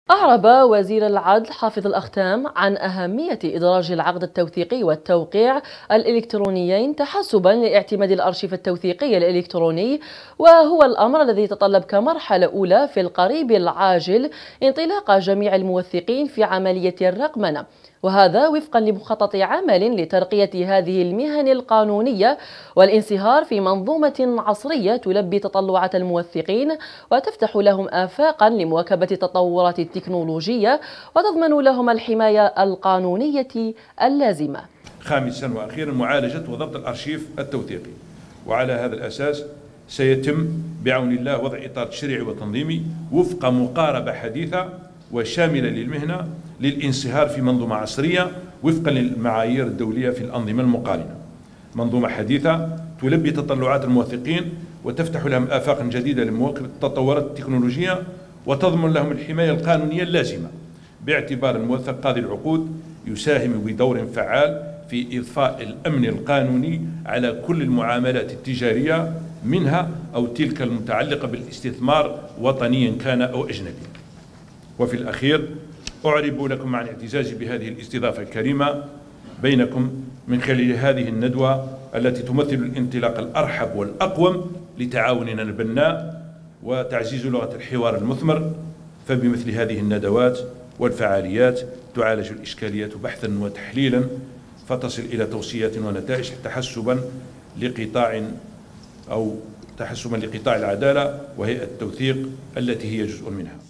أعرب وزير العدل حافظ الأختام عن أهمية إدراج العقد التوثيقي والتوقيع الإلكترونيين تحسبا لاعتماد الأرشيف التوثيقي الإلكتروني، وهو الأمر الذي يتطلب كمرحلة أولى في القريب العاجل انطلاق جميع الموثقين في عملية الرقمنة، وهذا وفقا لمخطط عمل لترقية هذه المهن القانونية والانصهار في منظومة عصرية تلبي تطلعات الموثقين وتفتح لهم آفاقا لمواكبة تطورات التكنولوجية وتضمن لهم الحماية القانونية اللازمة. خامسا وأخيرا معالجة وضبط الأرشيف التوثيقي، وعلى هذا الأساس سيتم بعون الله وضع إطار تشريعي وتنظيمي وفق مقاربة حديثة وشاملة للمهنة للانصهار في منظومة عصرية وفقا للمعايير الدولية في الأنظمة المقارنة. منظومة حديثة تلبي تطلعات الموثقين وتفتح لهم آفاق جديدة لمواكبة التطورات التكنولوجية وتضمن لهم الحماية القانونية اللازمة، باعتبار الموثق قاضي العقود يساهم بدور فعال في إضفاء الأمن القانوني على كل المعاملات التجارية منها أو تلك المتعلقة بالاستثمار وطنيا كان أو أجنبي. وفي الأخير أعرب لكم عن اعتزازي بهذه الاستضافة الكريمة بينكم من خلال هذه الندوة التي تمثل الانطلاق الأرحب والأقوم لتعاوننا البناء وتعزيز لغة الحوار المثمر. فبمثل هذه الندوات والفعاليات تعالج الإشكاليات بحثا وتحليلا فتصل إلى توصيات ونتائج تحسبا لقطاع العدالة وهيئة التوثيق التي هي جزء منها.